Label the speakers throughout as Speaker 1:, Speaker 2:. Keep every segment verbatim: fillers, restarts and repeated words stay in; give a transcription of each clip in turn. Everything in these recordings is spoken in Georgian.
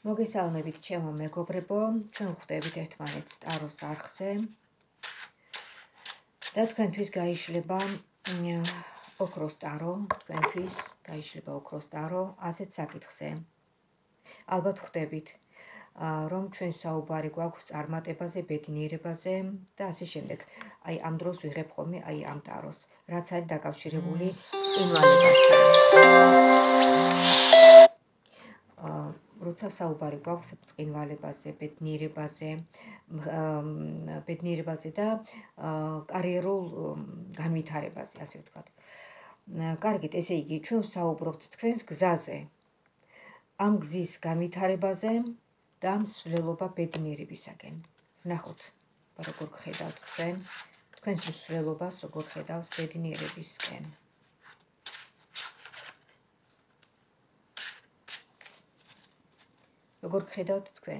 Speaker 1: მოგესალმებით ჩემო მეგობრებო, ჩვენ ვხვდებით ერთმანეთს ტაროს არხზე და თქვენთვის გაიშლება ოქროს ტარო, თქვენთვის გაიშლება ოქროს ტარო ასეთ საკითხზე. ალბათ ხვდებით, რომ ჩვენ საუბარი გვაქვს წარმატებაზე, ბედნიერებაზე და ასე შემდეგ. აი ამ დროს ვიღებ ხოლმე აი ამ ტაროს, რაც არის დაკავშირებული წინვალებასთან. როცა საუბარი გვაქვს წინვალებაზე, ბედნიერებაზე, ბედნიერებაზე და კარიერულ განვითარებაზე, ასე ვთქვათ. კარგით, ესე იგი, ჩვენ ვსაუბრობთ თქვენს გზაზე, ამ გზის განვითარებაზე და მსვლელობა ბედნიერებისაკენ. ვნახოთ, როგორ გხედავთ თქვენ, თქვენს მსვლელობას როგორ ხედავს ბედნიერებისკენ. როგორ გხედავთ თქვენ?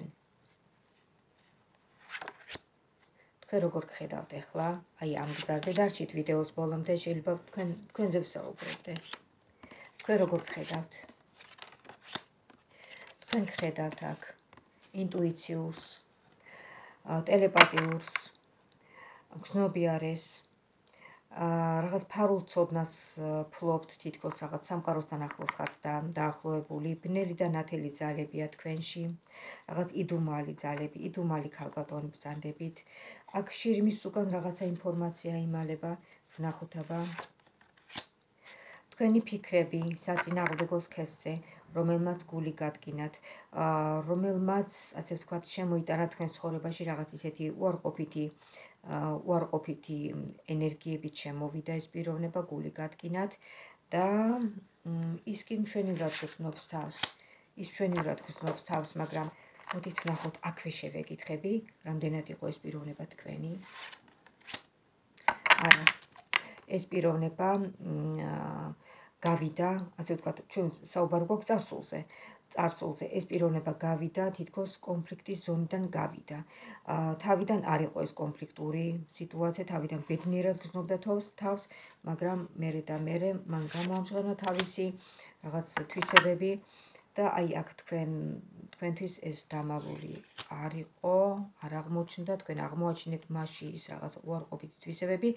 Speaker 1: თქვენ როგორ გხედავთ ახლა, აი ამ გზაზე, დარჩით ვიდეოს ბოლომდე, შეიძლება თქვენ თქვენზე ვსაუბრობდე. თქვენ როგორ გხედავთ? თქვენ გხედავთ აქ ინტუიციურს, ტელეპათიურს, გზნობიარეს, რაღაც ფარულ ცოდნას ფლობთ, თითქოს რაღაც სამყაროსთან ახლოს ხართ და დაახლოებული, ბნელი და ნათელი ძალებია თქვენში, რაღაც იდუმალი ძალები, იდუმალი ქალბატონი ბრძანდებით. აქ შირიმის უკან რაღაცა ინფორმაცია იმალება, ვნახოთ აბა. თქვენი ფიქრები საწინააღმდეგო სქესზე, რომელმაც გული გადგინათ, რომელმაც, ასე ვთქვათ, შემოიტანა თქვენ ცხოვრებაში რაღაც ისეთი უარყოფითი უარყოფითი ენერგიებით შემოვიდა ეს პიროვნება, გული გადგინათ და ის კი მშვენივრად გრძნობს თავს. ის მშვენივრად გრძნობს თავს, მაგრამ მოდით ვნახოთ, აქვე შევეკითხები, რამდენად იყო ეს პიროვნება თქვენი. არა, ეს პიროვნება გავიდა, ასე ვთქვათ, ჩვენ საუბარი გვაქვს წარსულზე. წარსულზე ეს პიროვნება გავიდა, თითქოს კონფლიქტის ზონიდან გავიდა. თავიდან არ იყო ეს კონფლიქტური სიტუაცია, თავიდან ბედნიერად გრძნობდა თავს, მაგრამ მერე და მერე მან გამოამჟღავნა თავისი რაღაც თვისებები და აი აქ თქვენ თქვენთვის ეს დამავალი არ იყო, არ აღმოჩნდა, თქვენ აღმოაჩინეთ მასში ის რაღაც უარყოფითი თვისებები.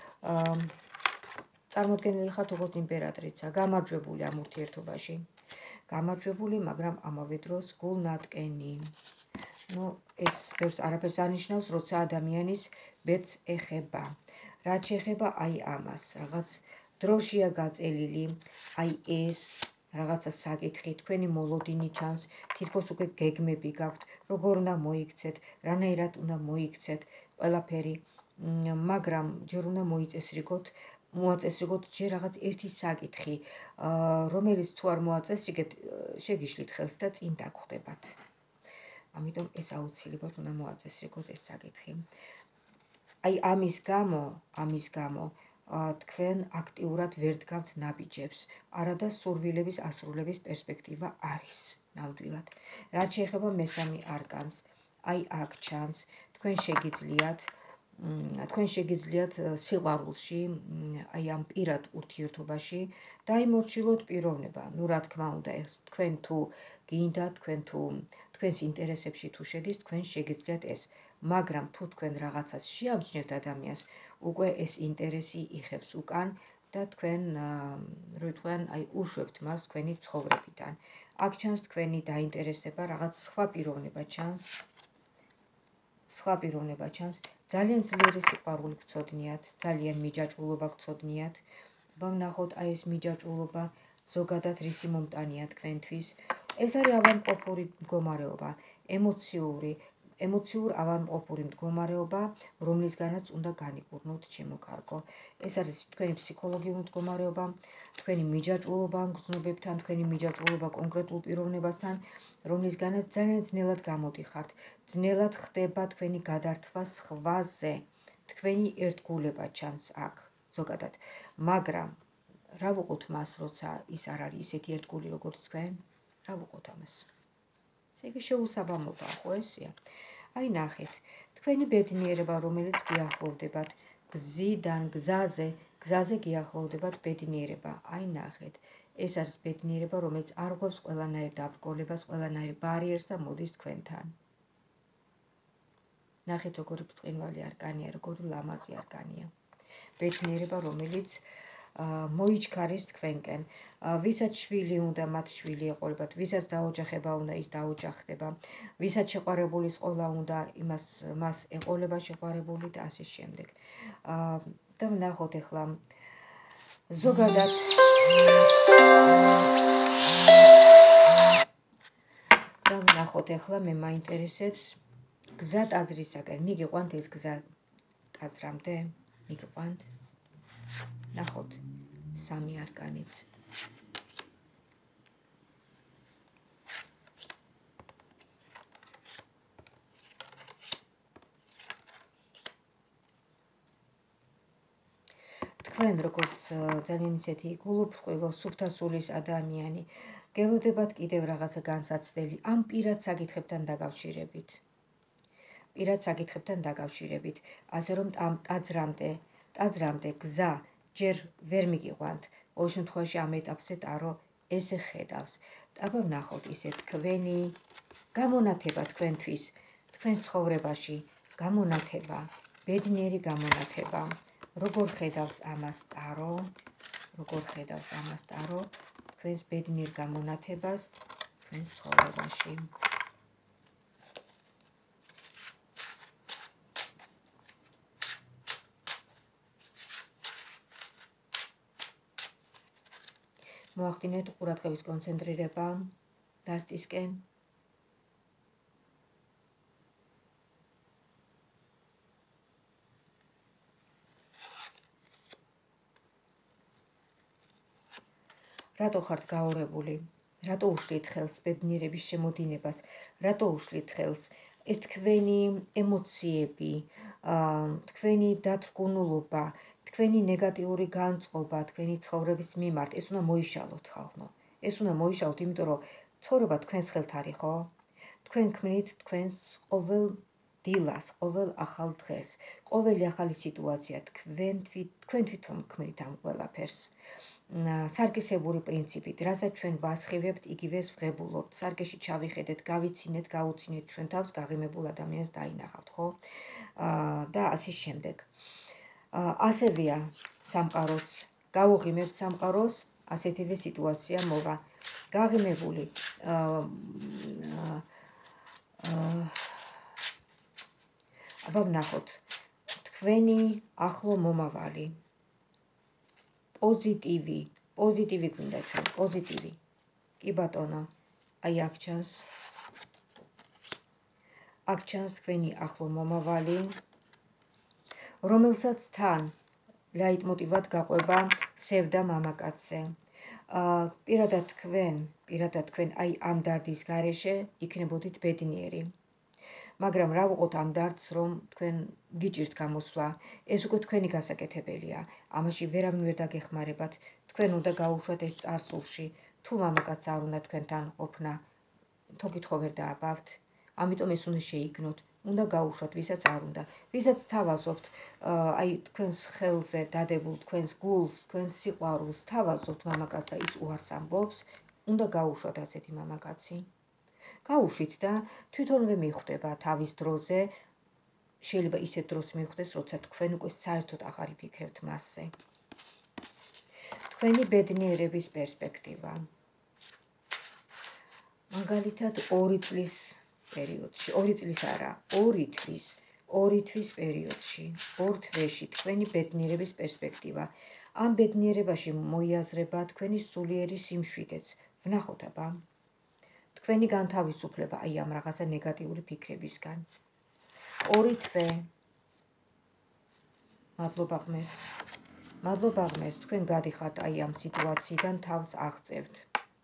Speaker 1: წარმოდგენილი ხართ როგორც იმპერატრიცა, გამარჯვებული ამ ურთიერთობაში. გამარჯვებული, მაგრამ ამავე დროს გულნატკენი. ნუ ეს ბევრს არაფერს ანიშნავს, როცა ადამიანის ბედს ეხება. რაც შეეხება აი ამას, რაღაც დროშია გაწელილი, აი ეს რაღაცა საკითხი, თქვენი მოლოდინი ჩანს, თითქოს უკვე გეგმები გაქვთ, როგორ უნდა მოიქცეთ, რანაირად უნდა მოიქცეთ ყველაფერი, მაგრამ ჯერ უნდა მოიწესრიგოთ, მოაწესრიგოთ ჯერ რაღაც ერთი საკითხი, რომელიც თუ არ მოაწესრიგეთ, შეგიშლით ხელს და წინ დაგხვდებათ. ამიტომ ეს აუცილებლად უნდა მოაწესრიგოთ ეს საკითხი. აი ამის გამო, ამის გამო თქვენ აქტიურად ვერ დგავთ ნაბიჯებს, არადა სურვილების ასრულების პერსპექტივა არის ნამდვილად. რაც შეეხება მესამე არკანს, აი აქ ჩანს, თქვენ შეგიძლიათ თქვენ შეგიძლიათ სიყვარულში, აი ამ პირად ურთიერთობაში დაიმორჩილოთ პიროვნება. ნუ რა თქმა უნდა, თქვენ თუ გინდა, თქვენ თუ თქვენს ინტერესებში თუ შედის, თქვენ შეგიძლიათ ეს, მაგრამ თუ თქვენ რაღაცას შეამჩნევთ ადამიანს, უკვე ეს ინტერესი იხევს უკან და თქვენ რო თქვენ აი უშვებთ მას თქვენი ცხოვრებიდან. აქ ჩანს თქვენი დაინტერესება, რაღაც სხვა პიროვნება ჩანს. სხვა პიროვნება ჩანს, ძალიან ძლიერი სიყვარული გცოდნიათ, ძალიან მიჯაჭვულობა გცოდნიათ. ვნახოთ აი ეს მიჯაჭვულობა ზოგადად რისი მომტანია თქვენთვის. ეს არის ავადმყოფური მდგომარეობა, ემოციური, ემოციურ ავადმყოფური მდგომარეობა, რომლისგანაც უნდა განიკურნოთ ჩემო კარგო. ეს არის თქვენი ფსიქოლოგიური მდგომარეობა, თქვენი მიჯაჭვულობა ამ გრძნობებთან, თქვენი მიჯაჭვულობა კონკრეტულ პიროვნებასთან, რომლისგანაც ძალიან ძნელად გამოდიხართ, ძნელად ხდება თქვენი გადართვა სხვაზე, თქვენი ერთგულება ჩანს აქ ზოგადად, მაგრამ რა ვუყოთ მას, როცა ის არ არის ისეთი ერთგული როგორც თქვენ? რა ვუყოთ ამას? ესე იგი შეუსაბამოა, ხო ესეა? აი ნახეთ, თქვენი ბედნიერება, რომელიც გიახლოვდებათ გზიდან, გზაზე, გზაზე გიახლოვდებათ ბედნიერება. აი ნახეთ, ეს არის ბედნიერება, რომელიც არ ღვევს ყველანაირ დაბრკოლებას, ყველანაირ ბარიერს და მოდის თქვენთან. ნახეთ, როგორი ბრწყინვალე არკანია, როგორი ლამაზი არკანია. ბედნიერება, რომელიც მოიჩქარის თქვენკენ. ვისაც შვილი უნდა, მათ შვილი ეყოლებათ, ვისაც დაოჯახება უნდა, ის დაოჯახდება, ვისაც შეყვარებულის ყოლა უნდა, იმას მას ეყოლება შეყვარებული და ასე შემდეგ. და ვნახოთ ახლა ზოგადად და ვნახოთ ახლა მე მაინტერესებს გზა ტაძრისაკენ. მიგიყვანთ ეს გზა ტაძრამდე? მიგიყვანთ? ნახოთ სამი არკანით. თქვენ როგორც ძალიან ისეთი გულუბრყვილო, სუფთასულის ადამიანი, გელოდებათ კიდევ რაღაცა განსაცდელი ამ პირად საკითხებთან დაკავშირებით. პირად საკითხებთან დაკავშირებით, ასე რომ ამ ტაძრამდე, ტაძრამდე გზა ჯერ ვერ მიგიყვანთ. ყოველ შემთხვევაში ამ ეტაპზე ტარო ესე ხედავს. აბა ვნახოთ ისე თქვენი გამონათება თქვენთვის, თქვენ ცხოვრებაში გამონათება, ბედნიერი გამონათება. როგორ ხედავს ამას ტარო? როგორ ხედავს ამას ტარო? თქვენს ბედნიერ გამონათებას თქვენს ცხოვრებაში. მოახდინეთ ყურადღების კონცენტრირება დასტისკენ. რატო ხართ გაურებული? რატო უშლით ხელს ბედნიერების შემოდინებას? რატო უშლით ხელს? ეს თქვენი ემოციები, თქვენი დათრგუნულობა, თქვენი ნეგატიური განწყობა, თქვენი ცხოვრების მიმართ, ეს უნდა მოიშალოთ ხალხო. ეს უნდა მოიშალოთ, იმიტომ რომ ცხოვრება თქვენს ხელთ არის, ხო? თქვენ ქმნით თქვენს ყოველ დილას, ყოველ ახალ დღეს, ყოველი ახალი სიტუაცია, თქვენ თვითონ ქმნით ამ ყველაფერს. სარგისებური პრინციპით, რასაც ჩვენ ვასხივებთ, იგივეს ვღებულობთ. სარგეში ჩავიხედეთ, გავიცინეთ, გაუცინეთ ჩვენ თავს, გაღიმებულ ადამიანს დაინახავთ, ხო? და ასე შემდეგ. ასევეა სამყაროც, გავუღიმებთ სამყაროს, ასეთივე სიტუაცია მოვა. გაღიმებული აბა ვნახოთ თქვენი ახლო მომავალი. პოზიტივი, პოზიტივი გვინდა ჩვენ, პოზიტივი. კი ბატონო, აი აქ ჩანს. აქ ჩანს თქვენი ახლო მომავალი, რომელსაც თან ლაიტმოტივად გაყვება სევდა მამაკაცზე. პირადად თქვენ, პირადად თქვენ აი ამ დარდის გარეშე იქნებოდით ბედნიერი. მაგრამ რა ვუყოთ ამ დარდს, რომ თქვენ გიჭირთ გამოსვლა, ეს უკვე თქვენი გასაკეთებელია. ამაში ვერავინ ვერ დაგეხმარებათ. თქვენ უნდა გაუშვათ ეს წარსულში. თუ მამაკაც არ უნდა თქვენთან ყოფნა, თოკით ხო ვერ დააბავთ. ამიტომ ეს უნდა შეიგნოთ. უნდა გაუშვათ, ვისაც არ უნდა. ვისაც თავაზობთ, აი თქვენს ხელზე დადებულ, თქვენს გულს, თქვენს სიყვარულს თავაზობთ მამაკაც და ის უარს ამბობს, უნდა გაუშვათ ასეთი მამაკაცი. გაუშვით და თვითონვე მიხვდება თავის დროზე, შეიძლება ისეთ დროს მიხვდეს, როცა თქვენ უკვე საერთოდ აღარ იფიქრებთ მასზე. თქვენი ბედნიერების პერსპექტივა. მაგალითად ორი წლის პერიოდში, ორი წლის არა, ორი თვის, ორი თვის პერიოდში, ორ თვეში თქვენი ბედნიერების პერსპექტივა. ამ ბედნიერებაში მოიაზრება თქვენი სულიერი სიმშვიდეც. ვნახოთ აბა. თქვენი განთავისუფლება აი ამ რაღაცა ნეგატიური ფიქრებისგან. ორი თვე. მადლობა ღმერთს. მადლობა ღმერთს, თქვენ გადიხართ აი ამ სიტუაციიდან თავს აღწევთ.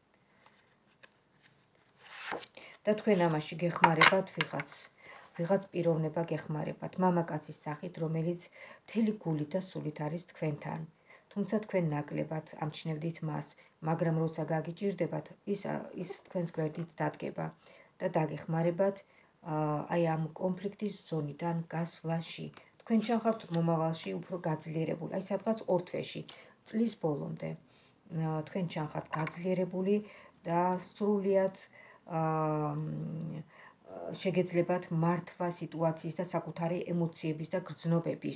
Speaker 1: და თქვენ ამაში გეხმარებათ ვიღაც, ვიღაც პიროვნება გეხმარებათ, მამაკაცის სახით, რომელიც მთელი გულით და სულით არის თქვენთან. თუმცა თქვენ ნაკლებად ამჩნევდით მას, მაგრამ როცა გაგიჭირდებათ, ის ის თქვენს გვერდით დადგება და დაგეხმარებათ აი ამ კონფლიქტის ზონიდან გასვლაში. თქვენ ჩახართ მომავალში უფრო გაძლიერებული, აი სადღაც ორ თვეში, წლის ბოლომდე. თქვენ ჩანხართ გაძლიერებული და სრულიად შეგეძლებათ მართვა სიტუაციის და საკუთარი ემოციების და გრძნობების.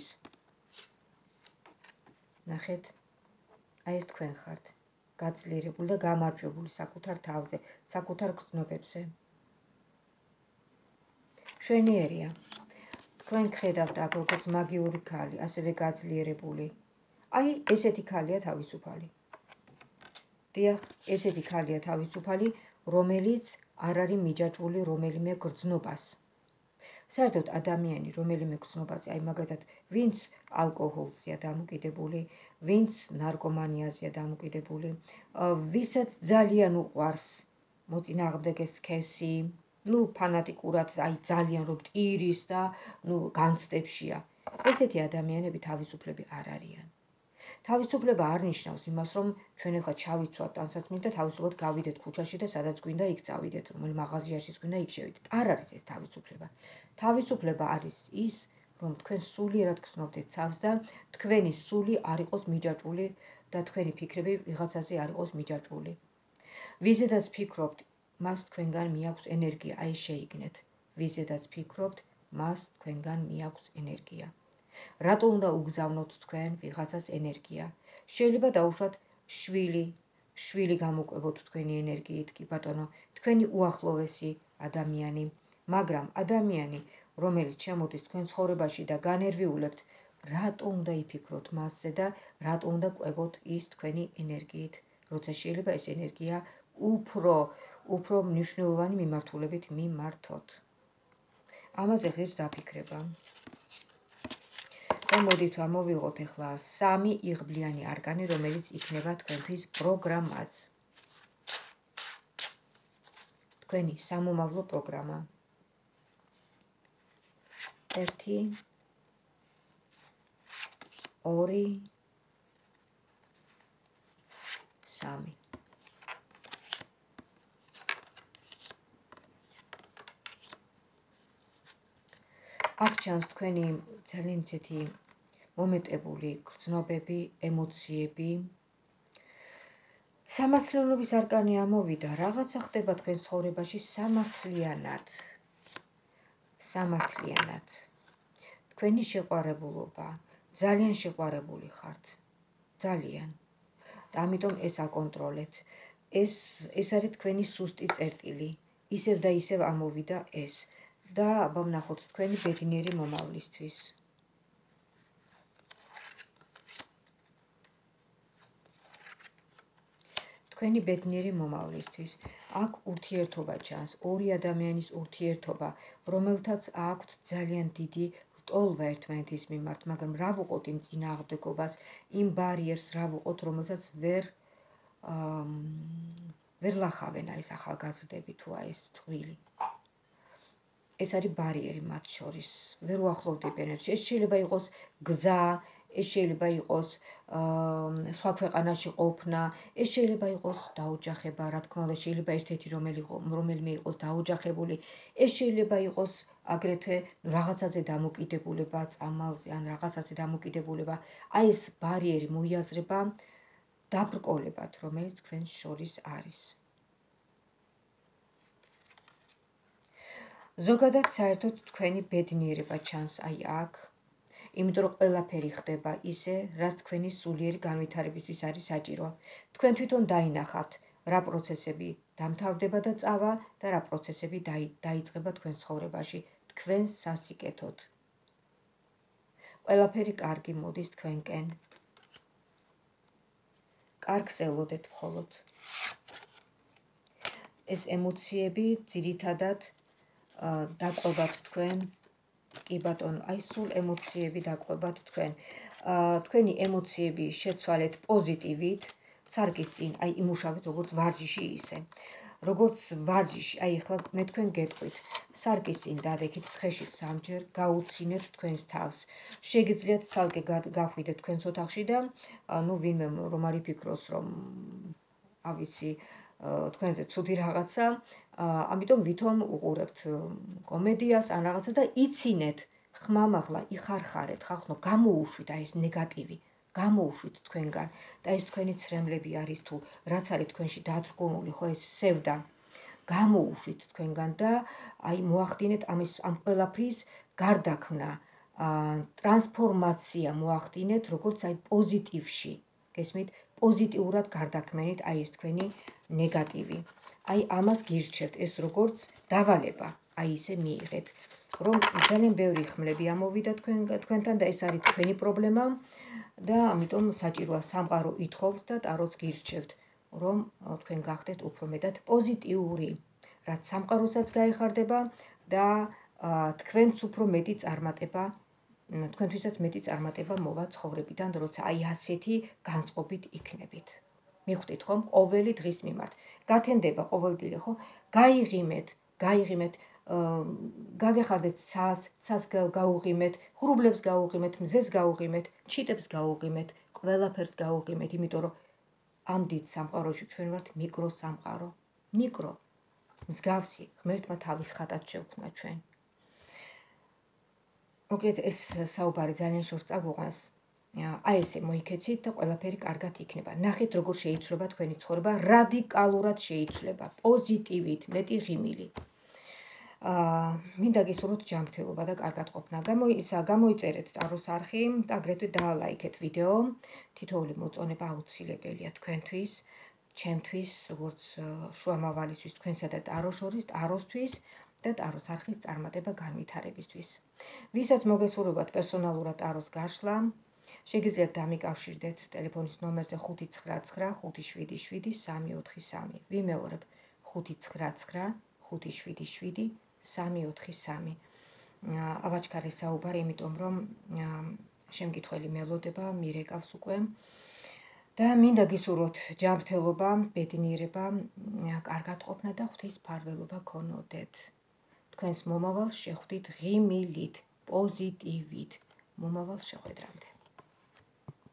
Speaker 1: ნახეთ, აი ეს თქვენ ხართ გაძლიერებული და გამარჯვებული საკუთარ თავზე, საკუთარ გრძნობებზე. მშვენიერია. თქვენ გხედავთ აქ როგორც მაგიური ქალი, ასევე გაძლიერებული. აი, ესეთი ქალია თავისუფალი. დიახ, ესეთი ქალია თავისუფალი, რომელიც არ არის მიჯაჭვული რომელიმე გრძნობას. საერთოდ ადამიანი რომელიმე გრძნობაზე, აი მაგალითად, ვინც ალკოჰოლზეა დამოკიდებული, ვინც ნარკომანიაზეა დამოკიდებული, ვისაც ძალიან უყვარს მოწინააღმდეგეს სქესი, ნუ ფანატიკურად, აი ძალიან რომ ტირის და ნუ განცდებშია. ესეთი ადამიანები თავისუფლები არ არიან. თავისუფლება არ ნიშნავს იმას, რომ ჩვენ ახლა ჩავიცვათ ტანსაცმლით და თავისუფლად გავიდეთ ქუჩაში და სადაც გვინდა იქ წავიდეთ, რომელ მაღაზიაში გვინდა იქ შევიდეთ. არ არის ეს თავისუფლება. თავისუფლება არის ის, რომ თქვენ სულიერად გრძნობდეთ თავს და თქვენი სული არ იყოს მიჯაჭვული და თქვენი ფიქრები ვიღაცაზე არ იყოს მიჯაჭვული. ვიზედაც ფიქრობთ, მას თქვენგან მიაქვს ენერგია, აი შეიგნეთ. ვიზედაც ფიქრობთ, მას თქვენგან მიაქვს ენერგია. რატო უნდა უგზავნოთ თქვენ ვიღაცას ენერგია? შეიძლება დაუშვათ შვილი, შვილი გამოკვებოთ თქვენი ენერგიით, კი ბატონო, თქვენი უახლოვესი ადამიანი, მაგრამ ადამიანი, რომელიც შემოდის თქვენ ცხოვრებაში და განერვიულებთ, რატო უნდა იფიქროთ მასზე და რატო უნდა ყვებოთ ის თქვენი ენერგიით, როცა შეიძლება ეს ენერგია უფრო, უფრო მნიშვნელოვანი მიმართულებით მიმართოთ. ამაზე ღირს დაფიქრება. და მოდით ამოვიღოთ ახლა სამი იღბლიანი არკანი, რომელიც იქნება თქვენთვის პროგრამაც. თქვენი სამომავლო პროგრამა. ერთი, ორი, სამი. აქ ჩანს თქვენი ძალიან ისეთი მომეტებული გრძნობები, ემოციები. სამართლიანობის არკანი ამოვიდა, რაღაცა ხდება თქვენ ცხოვრებაში სამართლიანად. სამართლიანად. თქვენი შეყვარებულობა, ძალიან შეყვარებული ხართ. ძალიან. და ამიტომ ეს აკონტროლეთ. ეს ეს არის თქვენი სუსტი წერტილი. ისევ და ისევ ამოვიდა ეს. და აბა ვნახოთ თქვენი ბედნიერი მომავლისთვის. თქვენი ბედნიერი მომავლისთვის. აქ ურთიერთობა ჩანს, ორი ადამიანის ურთიერთობა, რომელთაც აქვთ ძალიან დიდი ტოლვა ერთმანეთის მიმართ, მაგრამ რა ვუყოთ იმ წინააღმდეგობას, იმ ბარიერს რა ვუყოთ, რომელსაც ვერ ვერ ლახავენ ეს ახალგაზრდები თუ ეს წყვილი. ეს არის ბარიერი მათ შორის, ვერ უახლოვდებიან. ეს შეიძლება იყოს გზა, ეს შეიძლება იყოს სხვა ქვეყანაში ყოფნა, ეს შეიძლება იყოს დაოჯახება, რა თქმა უნდა, შეიძლება ერთ-ერთი რომელიმე იყოს დაოჯახებული, ეს შეიძლება იყოს აგრეთვე რაღაცაზე დამოკიდებულება, წამალზე ან რაღაცაზე დამოკიდებულება. აი ეს ბარიერი მოიაზრება დაბრკოლებად, რომელიც თქვენს შორის არის. ზოგადად საერთოდ თქვენი ბედნიერება ჩანს აი აქ, იმიტომ რომ ყველაფერი ხდება ისე, რაც თქვენი სულიერი განვითარებისთვის არის საჭირო. თქვენ თვითონ დაინახავთ, რა პროცესები დამთავრდება და წავა და რა პროცესები დაიწყება თქვენ ცხოვრებაში, თქვენ სასიკეთოდ. ყველაფერი კარგი მოდის თქვენკენ. კარგს ელოდეთ მხოლოდ. ეს ემოციები ძირითადად დაყვებათ თქვენ, კი ბატონო, აი სულ ემოციები დაყვებათ თქვენ. თქვენი ემოციები შეცვალეთ პოზიტივით, სარკის წინ, აი იმუშავეთ როგორც ვარჯიში ისე. როგორც ვარჯიში, აი ახლა მე თქვენ გეტყვით, სარკის წინ დადექით დღეში სამჯერ, გაუცინეთ თქვენს თავს. შეგიძლიათ ცალკე გახვიდეთ თქვენს ოთახში და ნუ ვინმე რომ არ იფიქროს, რომ ავიცი თქვენზე ცუდი რაღაცა, ამიტომ ვითომ უყურებთ კომედიას ან რაღაცა და იცინეთ, ხმამაღლა იხარხარეთ, ხალხო, გამოუშვით აი ეს ნეგატივი, გამოუშვით თქვენგან და ეს თქვენი ცრემლები არის თუ რაც არის თქვენში დადგმული, ხო ეს სევდა გამოუშვით თქვენგან და აი მოახდინეთ ამის ამ ყველაფრის გარდაქმნა, ტრანსფორმაცია მოახდინეთ, როგორც აი პოზიტივში, გესმით, პოზიტიურად გარდაქმნით აი ეს თქვენი ნეგატივი. აი ამას გირჩევთ, ეს როგორც დავალება, აი ისე მიიღეთ, რომ ძალიან ბევრი ხმლები ამოვიდა თქვენთან და ეს არის თქვენი პრობლემა და ამიტომ საჭიროა სამყარო ითხოვს და ტაროც გირჩევთ, რომ თქვენ გახდეთ უფრო მეტად პოზიტიური, რაც სამყაროსაც გაეხარდება და თქვენც უფრო მეტი წარმატება, თქვენთვისაც მეტი წარმატება მოვა ცხოვრებიდან, როცა აი ასეთი განწყობით იქნებით. მიხვდით ხომ, ყოველი დღის მიმართ. გათენდება ყოველდღე, ხო? გაიღიმეთ, გაიღიმეთ, გაგეხარდეთ ცას, ცას გაუღიმეთ, ღრუბლებს გაუღიმეთ, მზეს გაუღიმეთ, ჩიტებს გაუღიმეთ, ყველაფერს გაუღიმეთ, იმიტომ რომ ამ დიდ სამყაროში ჩვენ ვართ მიკრო სამყარო. მიკრო. მსგავსი, ღმერთმა თავის ხატად შევქმნა ჩვენ. მოკლედ ეს საუბარი ძალიან შორს წაგვიყვანს. აი ესე მოიქეცით და ყველაფერი კარგად იქნება. ნახეთ როგორ შეიცვლება თქვენი ცხოვრება, რადიკალურად შეიცვლება, პოზიტივით, მეტი ღიმილი. მინდა გისურვოთ ჯანმრთელობა და კარგად ყოფნა. გამოიწერეთ ტაროს არხი და აგრეთვე დაალაიქეთ ვიდეო. თითოეული მოწონება აუცილებელია თქვენთვის, ჩემთვის, როგორც შუამავალისთვის, თქვენსა და ტაროს შორის, ტაროსთვის და ტაროს არხის წარმატება განვითარებისთვის. ვისაც მოგესურვებათ პერსონალურად ტაროს გაშლა, შეგიძლიათ დამიკავშირდეთ ტელეფონის ნომერზე ხუთი ცხრა ცხრა ხუთი შვიდი შვიდი სამი ოთხი სამი. ვიმეორებ ხუთი ცხრა ცხრა ხუთი შვიდი შვიდი სამი ოთხი სამი. ავაჩქარე საუბარი, იმიტომ რომ შემკითხველი მელოდება მირეკავს უკვე. და მინდა გისურვოთ ჯანმრთელობა, ბედნიერება, კარგად ყოფნა და ღვთის მფარველობა გქონოდეთ. თქვენს მომავალს შეხვდით ღიმილით, პოზიტივით. მომავალ შეხვედრამდე.